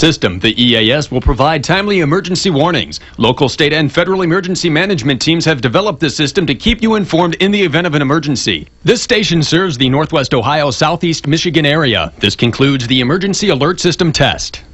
system, the EAS will provide timely emergency warnings. Local, state, and federal emergency management teams have developed this system to keep you informed in the event of an emergency. This station serves the Northwest Ohio, Southeast Michigan area. This concludes the Emergency Alert System test.